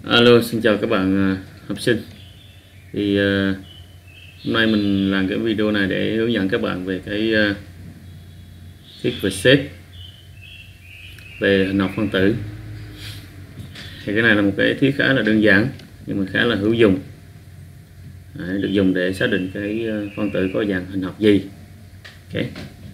Alo, xin chào các bạn học sinh. Thì hôm nay mình làm cái video này để hướng dẫn các bạn về cái thiết về xếp về hình học phân tử. Thì cái này là một cái thiết khá là đơn giản nhưng mà khá là hữu dụng. Được dùng để xác định cái phân tử có dạng hình học gì. Okay.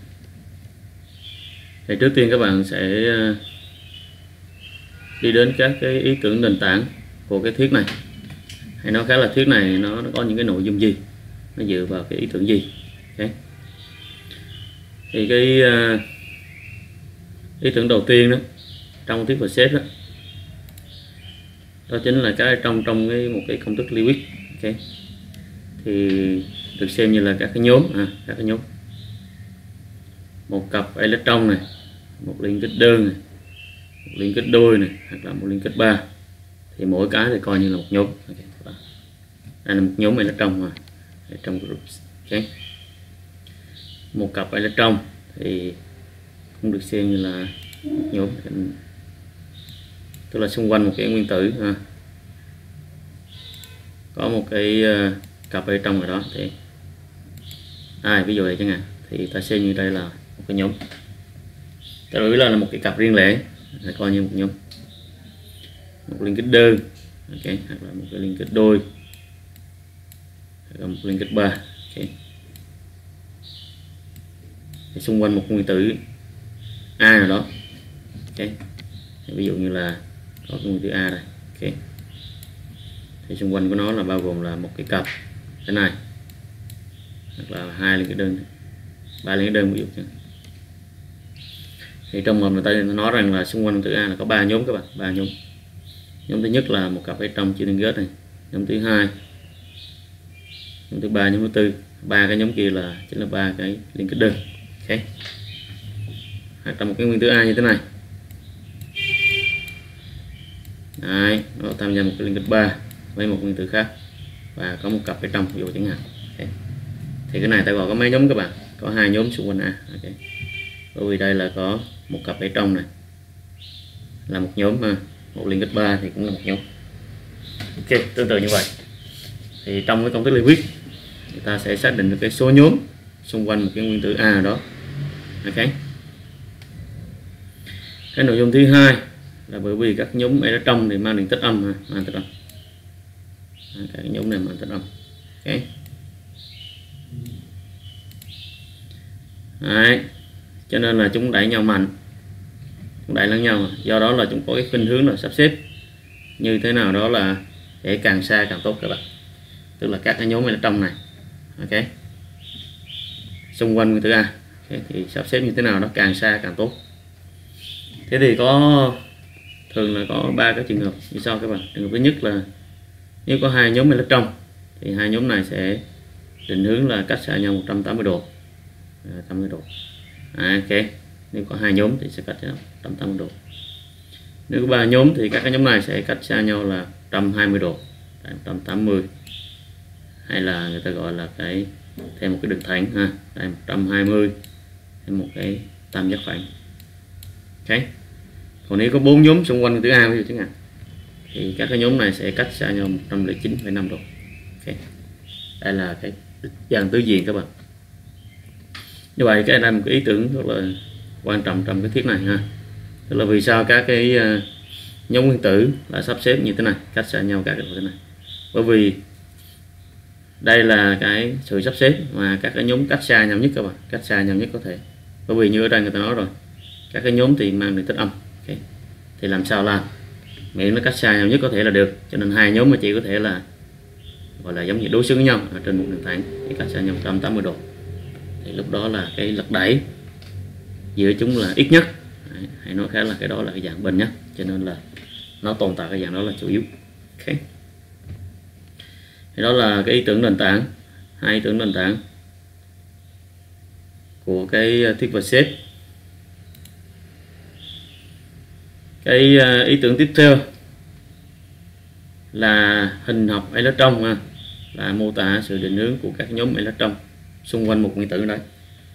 Thì trước tiên các bạn sẽ đi đến các cái ý tưởng nền tảng của cái thiết này, hay nói khá là thiết này nó có những cái nội dung gì, nó dựa vào cái ý tưởng gì. Okay. Thì cái ý tưởng đầu tiên đó trong thiết và xếp đó chính là cái trong một cái công thức Lewis. Okay. Thì được xem như là các cái nhóm các cái nhóm, một cặp electron này, một liên kết đơn này, một liên kết đôi này, hoặc là một liên kết ba, thì mỗi cái thì coi như là một nhóm. Okay. Đây là một nhóm electron mà trong groups. Okay. Một cặp electron thì cũng được xem như là một nhóm, tức là xung quanh một cái nguyên tử có một cái cặp electron ở đó, thì ví dụ này chẳng hạn, thì ta xem như đây là một cái nhóm, ta đối là một cái cặp riêng lẻ, coi như một nhóm, một liên kết đơn. Okay. Hoặc là một cái liên kết đôi, hoặc là một liên kết ba. Okay. Thì xung quanh một nguyên tử A nào đó. Okay. Ví dụ như là có cái nguyên tử A đây. Okay. Thì xung quanh của nó là bao gồm là một cái cặp thế này, hoặc là hai liên kết đơn, ba liên kết đơn ví dụ. Thì trong mầm người ta nói rằng là xung quanh nguyên tử A là có 3 nhóm các bạn, 3 nhóm. Nhóm thứ nhất là một cặp electron chia liên kết này, nhóm thứ hai, nhóm thứ ba, nhóm thứ tư. Ba cái nhóm kia là chính là ba cái liên kết đơn. Okay. Hoặc là một cái nguyên tử A như thế này. Đấy, nó tham gia một cái liên kết ba với một nguyên tử khác và có một cặp electron ví dụ chẳng hạn. Okay. Thì cái này ta gọi có mấy nhóm các bạn? Có hai nhóm xung quanh A. Okay. Bởi vì đây là có một cặp electron này là một nhóm, một liên kết ba thì cũng là một nhóm. Ok, tương tự như vậy. Thì trong cái công thức Lewis người ta sẽ xác định được cái số nhóm xung quanh một cái nguyên tử A đó. Ok. Cái nội dung thứ hai là bởi vì các nhóm electron thì mang điện tích âm, cái nhóm này mang tích âm. Ok. Đấy. Cho nên là chúng đẩy nhau mạnh, chúng đẩy lẫn nhau, do đó là chúng có cái khuynh hướng là sắp xếp như thế nào đó là để càng xa càng tốt các bạn, tức là các cái nhóm electron này. Ok. Xung quanh nguyên tử A. Okay. Thì sắp xếp như thế nào đó càng xa càng tốt. Thế thì thường là có ba cái trường hợp như sau các bạn. Trường hợp thứ nhất là nếu có hai nhóm electron thì hai nhóm này sẽ định hướng là cách xa nhau 180 độ. 80 độ. Ok. Nếu có hai nhóm thì sẽ cách nhau 180 độ. Nếu có ba nhóm thì các cái nhóm này sẽ cách xa nhau là 120 độ, 180, hay là người ta gọi là cái thêm một cái đường thẳng đây 120, thêm một cái tam giác phẳng. Ok. Còn nếu có bốn nhóm xung quanh nguyên tử A ví dụ chẳng hạn, thì các cái nhóm này sẽ cách xa nhau 109,5 độ. Ok. Đây là cái dạng tứ diện các bạn. Như vậy cái này là một cái ý tưởng rất là quan trọng trong cái thiết này Tức là vì sao các cái nhóm nguyên tử là sắp xếp như thế này, cách xa nhau các cái thế này. Bởi vì đây là cái sự sắp xếp mà các cái nhóm cách xa nhau nhất các bạn, cách xa nhau nhất có thể. Bởi vì như ở đây người ta nói rồi, các cái nhóm thì mang điện tích âm. Okay. Thì làm sao làm miễn nó cách xa nhau nhất có thể là được. Cho nên hai nhóm mà chỉ có thể là gọi là giống như đối xứng với nhau ở trên một đường thẳng, thì cách xa nhau 180 độ. Thì lúc đó là cái lực đẩy giữa chúng là ít nhất, hay nói khá là cái đó là cái dạng bền nhất, cho nên là nó tồn tại cái dạng đó là chủ yếu. Okay. Thì đó là cái ý tưởng nền tảng, hai ý tưởng nền tảng của cái thiết vật xếp. Cái ý tưởng tiếp theo là hình học electron, là mô tả sự định hướng của các nhóm electron xung quanh một nguyên tử đấy.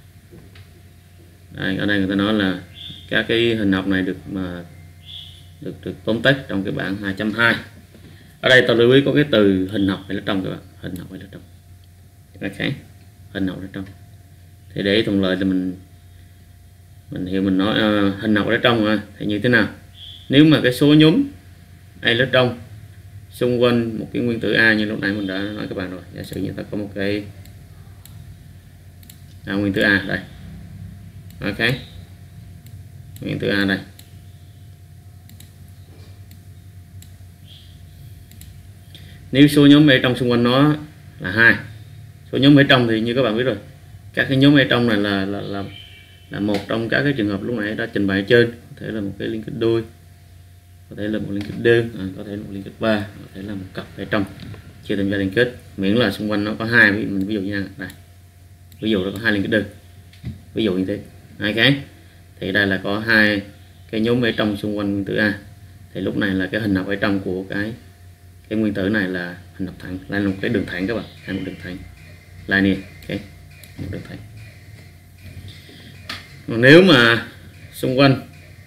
Ở đây người ta nói là các cái hình học này được tóm tắt trong cái bảng 2.2. Ở đây ta lưu ý có cái từ hình học electron các bạn, hình học electron. Ok, hình học electron. Thì để thuận lợi thì mình hiểu mình nói hình học electron thì như thế nào? Nếu mà cái số nhóm electron xung quanh một cái nguyên tử A như lúc nãy mình đã nói các bạn rồi, giả sử như ta có một cái nguyên tử A đây. Ok, nguyên tử A đây. Nếu số nhóm electron xung quanh nó là 2, số nhóm electron thì như các bạn biết rồi, các cái nhóm electron này là một trong các cái trường hợp lúc nãy đã trình bày trên, có thể là một cái liên kết đôi, có thể là một liên kết đơn, có thể là một liên kết ba, có thể là một cặp electron chia thành ra liên kết, miễn là xung quanh nó có 2. Ví dụ như này, ví dụ nó có 2 liên kết đơn, ví dụ như thế, 2 cái thì đây là có 2 cái nhóm electron xung quanh nguyên tử A, thì lúc này là cái hình học electron của cái nguyên tử này là hình học thẳng, là một cái đường thẳng các bạn, là một đường thẳng linear. Ok, một đường thẳng. Còn nếu mà xung quanh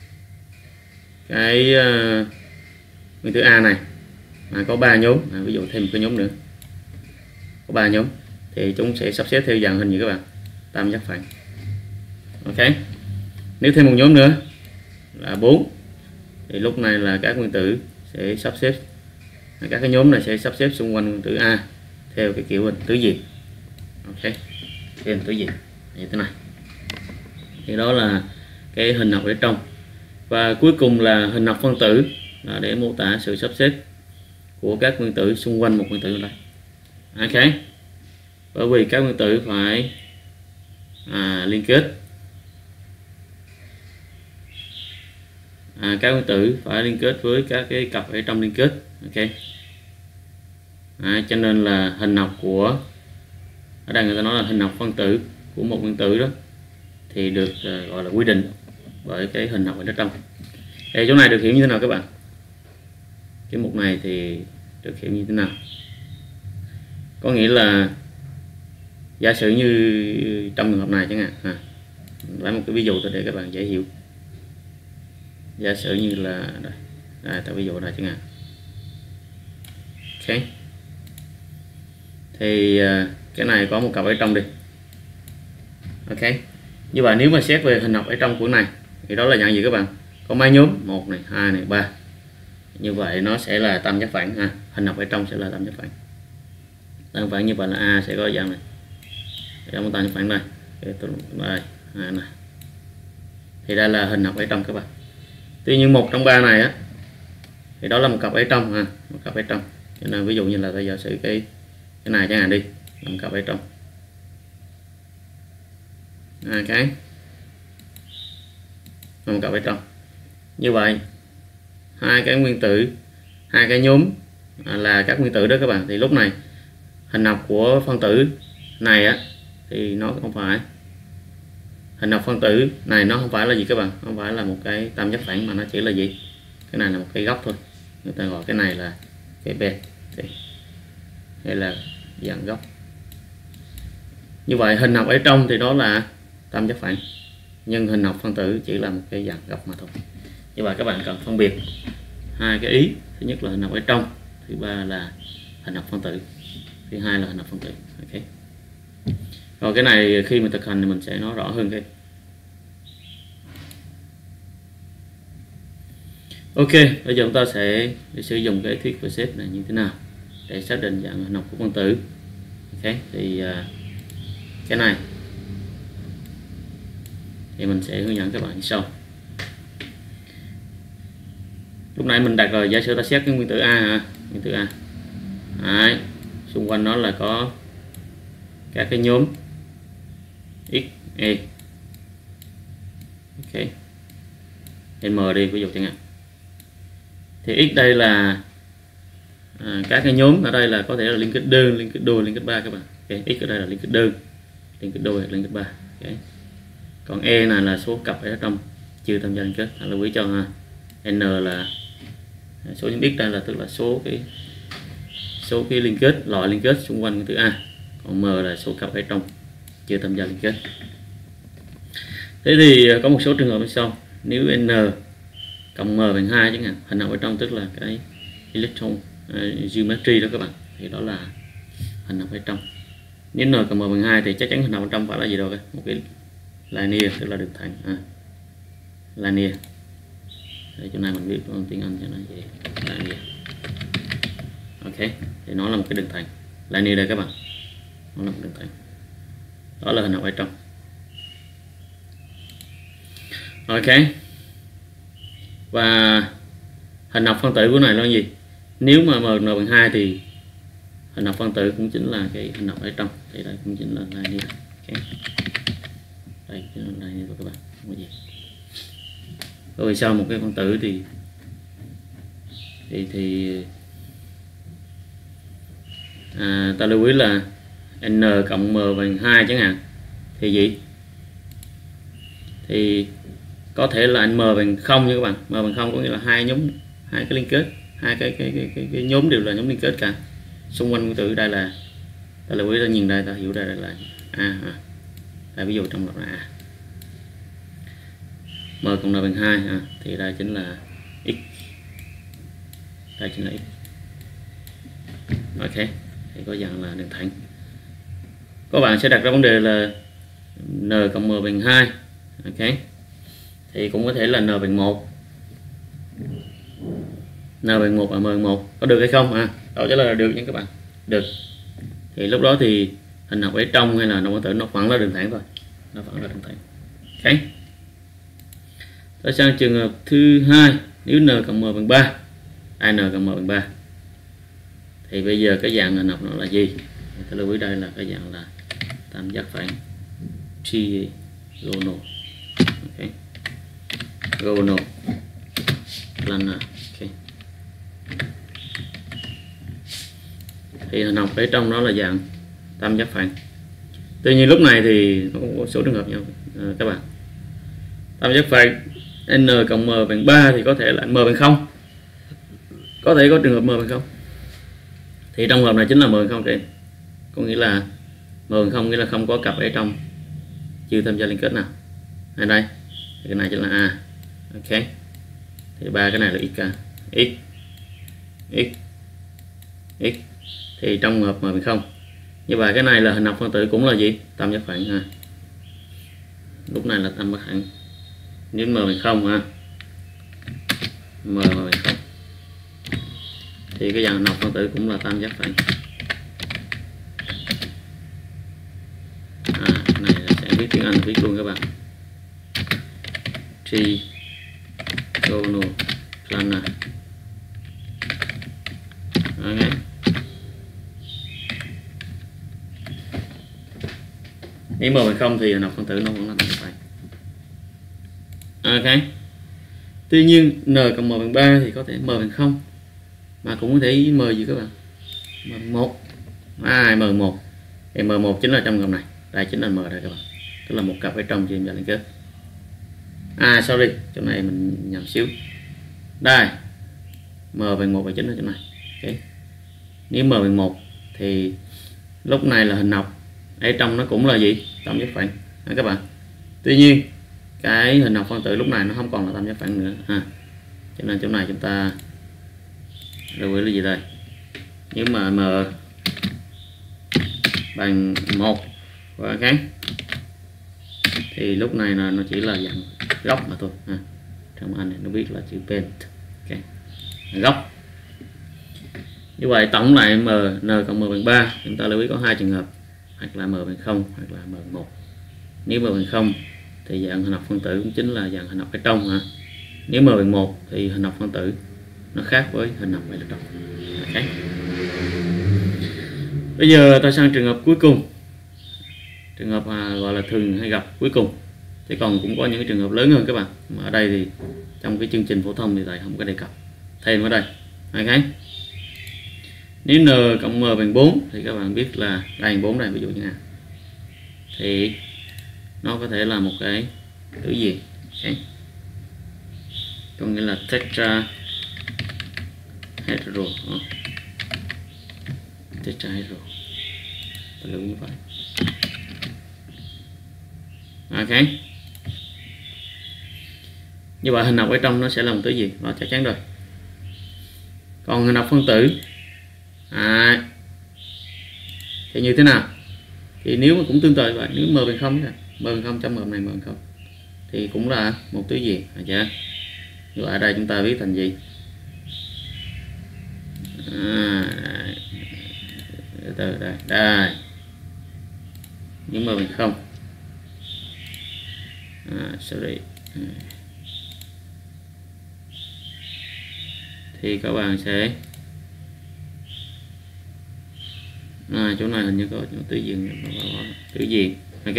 cái nguyên tử A này mà có 3 nhóm, ví dụ thêm một cái nhóm nữa, có 3 nhóm thì chúng sẽ sắp xếp theo dạng hình như các bạn, tam giác phẳng. Ok, nếu thêm một nhóm nữa là 4 thì lúc này là các nguyên tử sẽ sắp xếp, các cái nhóm này sẽ sắp xếp xung quanh nguyên tử A theo cái kiểu hình tứ diệt. Ok, theo hình tứ diệt như thế này. Thì đó là cái hình học electron. Và cuối cùng là hình học phân tử, là để mô tả sự sắp xếp của các nguyên tử xung quanh một nguyên tử ở đây. Ok, bởi vì các nguyên tử phải liên kết, các nguyên tử phải liên kết với các cái cặp ở trong liên kết. Ok, cho nên là hình học của, ở đây người ta nói là hình học phân tử của một nguyên tử đó thì được gọi là quy định bởi cái hình học electron. Thì chỗ này được hiểu như thế nào các bạn? Cái mục này thì được hiểu như thế nào? Có nghĩa là giả sử như trong trường hợp này chẳng hạn, lấy một cái ví dụ để các bạn dễ hiểu. Giả sử như là đây ta ví dụ này chẳng hạn. Ok, thì cái này có một cặp ở trong đi. Ok, như vậy nếu mà xét về hình học ở trong của này thì đó là dạng gì các bạn? Có mấy nhóm? 1 này, 2 này, 3. Như vậy nó sẽ là tam giác phẳng ha. Hình học ở trong sẽ là tam giác phẳng. Tam giác phẳng như vậy là A sẽ có dạng này. Trong tam giác phẳng đây. Đây, này. Thì đây là hình học ở trong các bạn. Tuy nhiên 1 trong 3 này á thì đó là một cặp ở trong ha, một cặp ở trong. Cho nên ví dụ như là bây giờ sử cái này chẳng hạn đi, là một cặp ở trong. Cái một cặp ở trong. Như vậy hai cái nguyên tử, hai cái nhóm là các nguyên tử đó các bạn, thì lúc này hình học của phân tử này á thì nó không phải, hình học phân tử này nó không phải là gì các bạn, không phải là một cái tam giác phẳng mà nó chỉ là gì, cái này là một cái góc thôi, người ta gọi cái này là cái B hay là dạng góc. Như vậy hình học ở trong thì đó là tam giác phẳng, nhưng hình học phân tử chỉ là một cái dạng góc mà thôi. Như vậy các bạn cần phân biệt hai cái ý, thứ nhất là hình học ở trong, thứ ba là hình học phân tử, thứ hai là hình học phân tử. Ok, rồi cái này khi mình thực hành thì mình sẽ nói rõ hơn cái. Ok, bây giờ chúng ta sẽ sử dụng cái thuyết về xếp này như thế nào để xác định dạng hình học của phân tử. Ok, thì cái này thì mình sẽ hướng dẫn các bạn như sau. Lúc nãy mình đặt rồi, giả sử ta xét cái nguyên tử A nguyên tử A. Đấy, xung quanh nó là có các cái nhóm X, E. Ok, M đi ví dụ chẳng hạn. Thì X đây là các cái nhóm ở đây là có thể là liên kết đơn, liên kết đôi, liên kết ba các bạn. Okay. X ở đây là liên kết đơn, liên kết đôi, liên kết ba. Okay. Còn E này là số cặp ở trong chưa tham gia liên kết, lưu ý cho ha. N là số nhóm X đây là tức là số cái liên kết, loại liên kết xung quanh nguyên tử A. Còn M là số cặp ở trong chưa tham gia liên kết. Thế thì có một số trường hợp như sau. Nếu N cộng M bằng 2 chẳng hạn, hình học ở trong tức là cái electron geometry đó các bạn, thì đó là hình học ở trong. Nếu n cộng m bằng 2 thì chắc chắn hình học ở trong phải là gì rồi, một cái linear, tức là đường thẳng. Linear. Để chỗ này mình viết bằng tiếng Anh cho nó dễ. Linear. Ok, thì nó là một cái đường thẳng. Linear đây các bạn, nó là một đường thẳng. Đó là hình học ở trong. Ok. Và hình học phân tử của này là gì? Nếu mà m bằng 2 thì hình học phân tử cũng chính là cái hình học ở trong, thì đây cũng chính là linear. Okay. Đây chính là linear của các bạn, không có gì. Rồi sau một cái phân tử thì ta lưu ý là n cộng m bằng 2 chẳng hạn, thì gì? Thì có thể là m bằng 0 nha các bạn. M bằng 0 có nghĩa là hai cái liên kết, hai cái nhóm đều là nhóm liên kết cả. Xung quanh phân tử đây là ta lưu ý, ta nhìn đây, ta hiểu đây là a. Đây ví dụ trong loạt là a. M cộng n bằng 2 thì đây chính là x. Đây chính là x. Ok, thì có dạng là đường thẳng. Các bạn sẽ đặt ra vấn đề là n cộng m bằng 2. Ok, thì cũng có thể là n bằng 1. N bằng 1 và m bằng 1 có được hay không? Câu trả lời là được nha các bạn, được. Thì lúc đó thì hình học ở trong hay là đồng phân tử nó vẫn là đường thẳng thôi, nó vẫn là đường thẳng. Ok. Tới sang trường hợp thứ hai, nếu n cộng m bằng 3, n cộng m bằng 3, thì bây giờ cái dạng hình học nó là gì? Ta lưu ý đây là cái dạng là tam giác phẳng trigonal. Ok, gonal planar. Ok, thì hình học ở trong nó là dạng tam giác phẳng. Tuy nhiên lúc này thì nó cũng có số trường hợp nhau các bạn. Tam giác phẳng n cộng m bằng 3 thì có thể là m bằng 0, có thể có trường hợp m bằng 0. Thì trong hợp này chính là m bằng 0 kìa, có nghĩa là m bằng 0 nghĩa là không có cặp ở trong chưa tham gia liên kết nào. Đây thì cái này chính là a. Ok, thì ba cái này là x. Thì trong hợp m bằng 0. Như vậy cái này là hình học phân tử cũng là gì? Tam giác phẳng. Lúc này là tam giác phẳng. Nếu m bằng 0 m bằng 0 thì cái dạng hình học phân tử cũng là tam giác phẳng. Cái này là sẽ viết tiếng Anh viết luôn các bạn. Trigonal planar. Okay. Nếu m bằng 0 thì hình học phân tử nó vẫn là tam giác phẳng. Ok. Tuy nhiên n cộng m bằng 3 thì có thể m bằng 0 mà cũng có thể m gì các bạn? M bằng 1. M bằng 1. Thì m1 chính là trong gồm này. Đây chính là m đây các bạn. Tức là một cặp ở trong trên liên kết. Sorry, chỗ này mình nhầm xíu. Đây. M bằng 1 và chính là chỗ này. Ok. Nếu m bằng 1 thì lúc này là hình học ở trong nó cũng là gì? Tam giác phẳng các bạn. Tuy nhiên cái hình học phân tử lúc này nó không còn là tam giác phẳng nữa cho nên chỗ này chúng ta lưu ý là gì đây? Nếu mà m bằng 1 và cái thì lúc này là nó chỉ là dạng góc mà thôi trong anh này nó biết là chữ bent. Ok, góc. Như vậy tổng lại n cộng m bằng 3, chúng ta lưu ý có hai trường hợp, hoặc là m bằng 0 hoặc là m bằng 1. Nếu m bằng 0 thì dạng hình học phân tử cũng chính là dạng hình học ở trong Nếu m bằng 1 thì hình học phân tử nó khác với hình học ở trong. Okay. Bây giờ ta sang trường hợp cuối cùng, trường hợp gọi là thường hay gặp cuối cùng. Thì còn cũng có những cái trường hợp lớn hơn các bạn, mà ở đây thì trong cái chương trình phổ thông thì thầy không có đề cập thêm ở đây. Okay. Nếu n cộng m bằng 4 thì các bạn biết là đây 4 đây ví dụ như nào, thì nó có thể là một cái tử gì. Okay. Có nghĩa là tetrahedral. Tetrahedral lưu như vậy. Ok, như vậy hình học ở trong nó sẽ là một thứ gì, đó chắc chắn rồi. Còn hình học phân tử Thì như thế nào? Thì nếu mà cũng tương tự vậy, nếu m bằng 0 m bằng 0 trong m này m bằng 0 thì cũng là một tứ diện, được chưa? Như ở đây chúng ta viết thành gì? Từ đây nếu m bằng 0 sorry, thì các bạn sẽ chỗ này hình như có chỗ tứ diện, ok.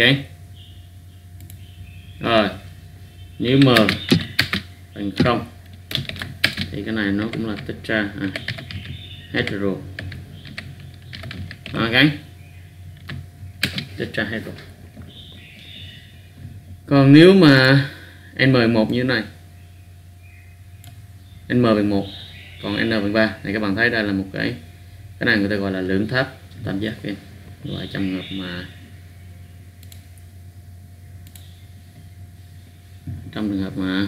Rồi nếu m bằng 0 thì cái này nó cũng là tetra hetero, ok, tetra hetero. Còn nếu mà n bằng 1 như thế này, n bằng 1 còn n bằng 3 này, các bạn thấy đây là một cái này người ta gọi là lượng tháp tam giác em. Loại trong trường hợp mà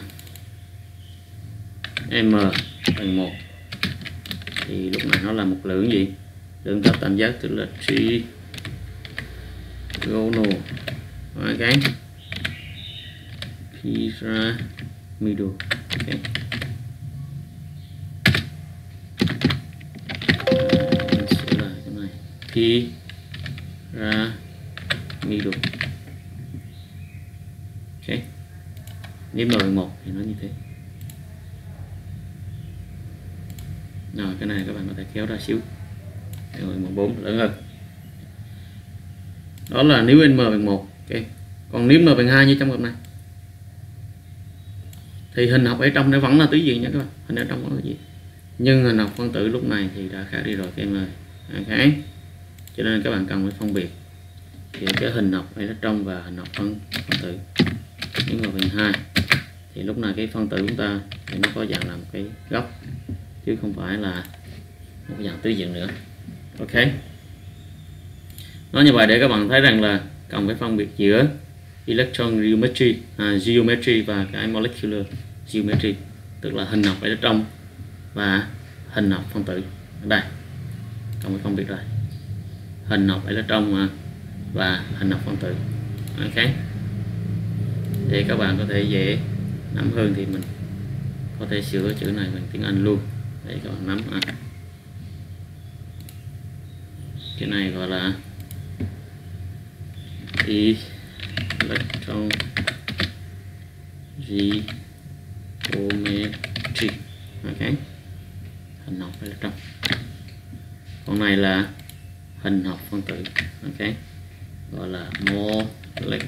m bằng 1 thì lúc này nó là một lượng gì? Lượng tháp tam giác, tức là trigonal, ok, pyramidal, ok. Pyramidal, ok. Nếu m bằng 1 thì nó như thế. Rồi cái này các bạn có thể kéo ra xíu, rồi 4 lớn hơn. Đó là nếu n bằng 1, ok. Còn nếu m bằng 2 như trong hợp này thì hình học ở trong nó vẫn là tứ diện nha các bạn, hình ở trong vẫn là gì, nhưng hình học phân tử lúc này thì đã khác đi rồi các em ơi, ok. Cho nên các bạn cần phải phân biệt thì cái hình học ở trong và hình học phân tử. Nếu mà bằng 2 thì lúc này cái phân tử của chúng ta thì nó có dạng là một cái góc chứ không phải là một dạng tứ diện nữa, ok. Nói như vậy để các bạn thấy rằng là cần phải phân biệt giữa electron geometry và cái molecular geometry, tức là hình học ở trong và hình học phân tử. Ở đây cần phải phân biệt rồi, hình học ở trong và hình học phân tử, ok. Để các bạn có thể dễ nắm hơn thì mình có thể sửa chữ này bằng tiếng Anh luôn để các bạn nắm. Cái này gọi là electron geometry, ok, hình học ở trong. Còn này là hình học phân tử, ok, gọi là molecular,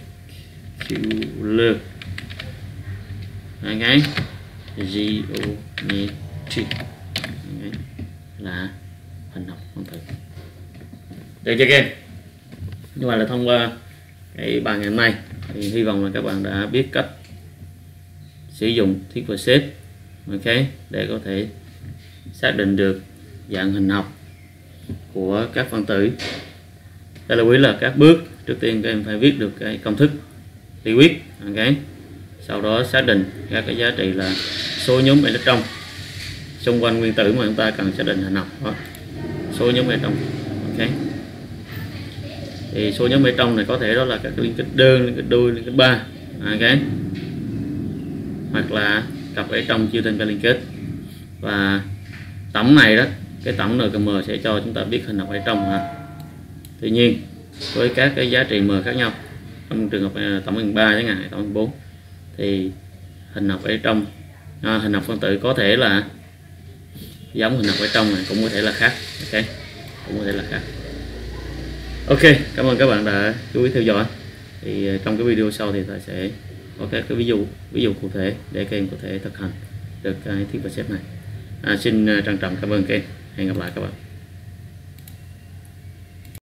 ok, geometry, okay, là hình học phân tử. Được chưa các em? Nhưng mà là thông qua cái bài ngày hôm nay thì hy vọng là các bạn đã biết cách sử dụng thuyết và xếp, ok, để có thể xác định được dạng hình học của các phân tử. Đây là quý là các bước. Trước tiên các em phải viết được cái công thức lý quyết, ok. Sau đó xác định các cái giá trị là số nhóm electron xung quanh nguyên tử mà chúng ta cần xác định hình học đó. Số nhóm electron, ok. Thì số nhóm electron này có thể đó là các liên kết đơn, liên kết đôi, liên kết ba, ok, hoặc là cặp electron chia thành các liên kết. Và tổng này đó, cái tổng NKM sẽ cho chúng ta biết hình học electron ha. Tuy nhiên với các cái giá trị m khác nhau, trong trường hợp tổng bằng 3 chẳng hạn, tổng bằng 4 thì hình học electron, hình học phân tử có thể là giống hình học electron này, cũng có thể là khác, ok, cũng có thể là khác. Ok, cảm ơn các bạn đã chú ý theo dõi. Thì trong cái video sau thì ta sẽ có các cái ví dụ cụ thể để các em có thể thực hành được cái thuyết và xếp này. Xin trân trọng cảm ơn các em. Hẹn gặp lại các bạn.